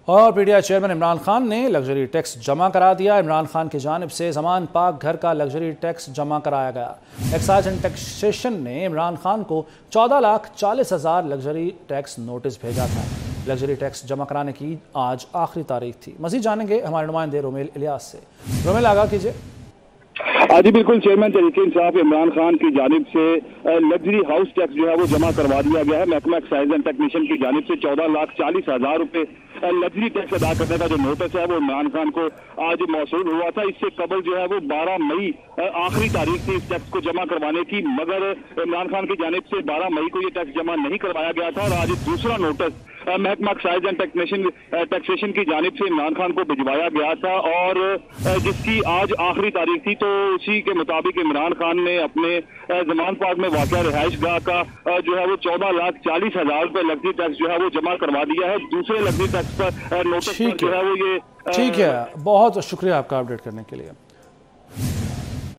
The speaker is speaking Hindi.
और पीटीआई चेयरमैन इमरान खान ने लग्जरी टैक्स जमा करा दिया। इमरान खान की जानिब से जमान पाक घर का लग्जरी टैक्स जमा कराया गया। एक्साइज एंड टैक्सेशन ने इमरान खान को 14,40,000 लग्जरी टैक्स नोटिस भेजा था। लग्जरी टैक्स जमा कराने की आज आखिरी तारीख थी। मजीद जानेंगे हमारे नुमाइंदे रोमेल इलियास से। रोमेल, आगाह कीजिए। जी बिल्कुल, चेयरमैन तहरीक इंसाफ इमरान खान की जानिब से लग्जरी हाउस टैक्स जो है वो जमा करवा दिया गया है। महकमा एक्साइज एंड टेक्नीशियन की जानिब से 14,40,000 रुपए लग्जरी टैक्स अदा करने का जो नोटिस है वो इमरान खान को आज मौसूल हुआ था। इससे कबल जो है वो 12 मई आखिरी तारीख थी इस टैक्स को जमा करवाने की, मगर इमरान खान की जानिब से 12 मई को ये टैक्स जमा नहीं करवाया गया था और आज दूसरा नोटिस महकमा एक्साइज एंड टैक्सेशन की जानिब से इमरान खान को भिजवाया गया था और जिसकी आज आखिरी तारीख थी। तो उसी के मुताबिक इमरान खान ने अपने जमान पाक में वाक़या रिहाइश गाह का जो है वो 14,40,000 रुपए लग्जरी टैक्स जो है वो जमा करवा दिया है। दूसरे लग्जरी टैक्स पर नोटिस जो है वो ये ठीक है। बहुत शुक्रिया आपका अपडेट करने के लिए।